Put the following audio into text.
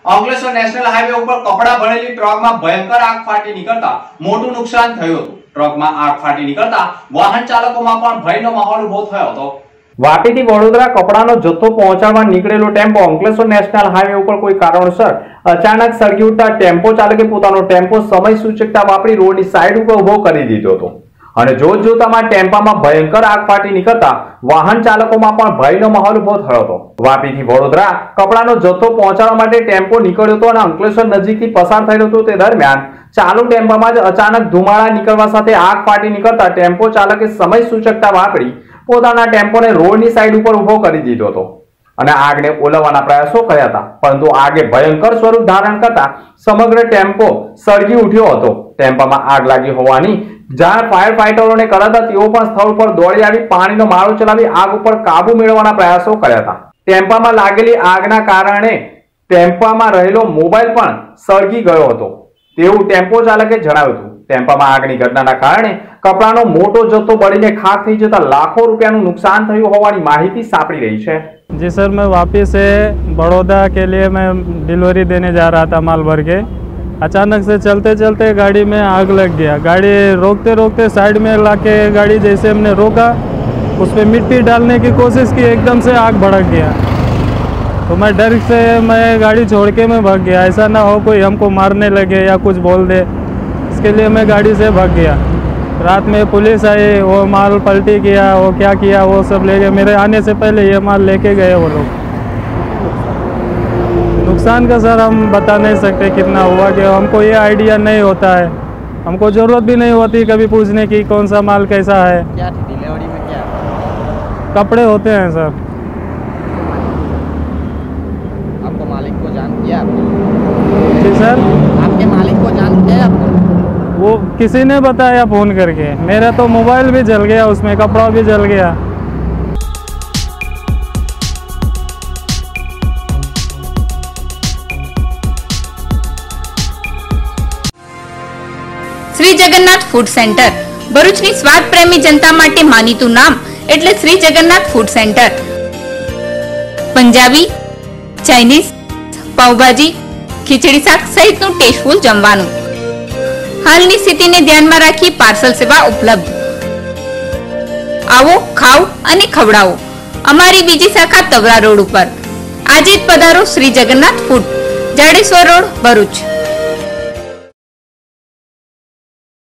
Ankleshwar national highway ઉપર કપડા ભરેલી ટ્રકમાં ભયંકર આગ ફાટી નીકળતા મોટું નુકસાન થયું હતું। ટ્રકમાં આગ ફાટી નીકળતા વાહન ચાલકોમાં પણ ભયનો માહોલ ઉભો થયો હતો। વાપીથી વડોદરા કપડાનો જથ્થો પહોંચાડવા નીકળેલો ટેમ્પો અંકલેશ્વર નેશનલ હાઈવે ઉપર કોઈ કારણોસર અચાનક સળગી ઉઠતા ટેમ્પો ચાલકે પોતાનો ટેમ્પો સમય સૂચકતા વાપરી રોડની સાઈડ ઉપર ઉભો કરી દીધો હતો અને જોતજોતામાં ટેમ્પામાં ભયંકર આગ ફાટી નીકળતા વાહન ચાલકોમાં પણ ભયનો માહોલ ઉભો થયો હતો। વાપીથી વડોદરા કપડાનો જથ્થો પહોંચાડવા માટે ટેમ્પો નીકળ્યો હતો અને અંકલેશ્વર નજીકથી પસાર થયેલો હતો। તે દરમિયાન ચાલુ ટેમ્પામાં જ અચાનક ધુમાડા નીકળવા સાથે આગ ફાટી નીકળતા ટેમ્પો ચાલકે સમય સૂચકતા વાપરી પોતાના ટેમ્પોને રોડની સાઈડ ઉપર ઉભો કરી દીધો હતો અને આગને ઓલવવાના પ્રયાસો કર્યા હતા, પરંતુ આગે ભયંકર સ્વરૂપ ધારણ કરતા સમગ્ર ટેમ્પો સળગી ઉઠ્યો હતો। ટેમ્પામાં આગ લાગી હોવાની જાણ ફાયર ફાઈટરોને કરતા તેઓ પણ સ્થળ પર દોડી આવી પાણીનો મારો ચલાવી આગ ઉપર કાબુ મેળવવાના પ્રયાસો કર્યા હતા। ટેમ્પામાં લાગેલી આગના કારણે ટેમ્પામાં રહેલો મોબાઈલ પણ સળગી ગયો હતો તેવું ટેમ્પો ચાલકે જણાવ્યું હતું। ટેમ્પામાં આગની ઘટનાના કારણે કપડાનો મોટો જથ્થો બળીને ખાક થઈ જતા લાખો રૂપિયાનું નુકસાન થયું હોવાની માહિતી સાંપડી રહી છે। जी सर, मैं वापी से बड़ौदा के लिए मैं डिलीवरी देने जा रहा था माल भर के। अचानक से चलते चलते गाड़ी में आग लग गया। गाड़ी रोकते रोकते साइड में लाके गाड़ी जैसे हमने रोका, उस पर मिट्टी डालने की कोशिश की, एकदम से आग भड़क गया। तो मैं डर से मैं गाड़ी छोड़ के मैं भाग गया, ऐसा ना हो कोई हमको मारने लगे या कुछ बोल दे, इसके लिए मैं गाड़ी से भाग गया। रात में पुलिस आई, वो माल पलटी किया, वो क्या किया वो सब ले गए। मेरे आने से पहले ये माल लेके गए वो लोग। नुकसान का सर हम बता नहीं सकते कितना हुआ, कि हमको ये आइडिया नहीं होता है, हमको ज़रूरत भी नहीं होती कभी पूछने की कौन सा माल कैसा है। क्या डिलीवरी में क्या कपड़े होते हैं सर। आपको मालिक को जान किया? जी सर, आपके मालिक को जान किया आपको? वो किसी ने बताया फ़ोन करके। मेरा तो मोबाइल भी जल गया, उसमें कपड़ा भी जल गया। શ્રી જગન્નાથ ફૂડ સેન્ટર ભરૂચની સ્વાદ પ્રેમી જનતા માટે માનીતું નામ એટલે Shri Jagannath food centre. Punjabi, Chinese, pav bhaji, khichdi શાક સહિતનું ટેસ્ટફુલ જમવાનું। હાલની સ્થિતિને ધ્યાનમાં રાખી પાર્સલ સેવા ઉપલબ્ધ। આવો, ખાઓ અને ખવડાવો। અમારી બીજી શાખા તવરા રોડ ઉપર। આજે જ પધારો શ્રી જગન્નાથ ફૂડ, જાડેશ્વર રોડ, ભરૂચ।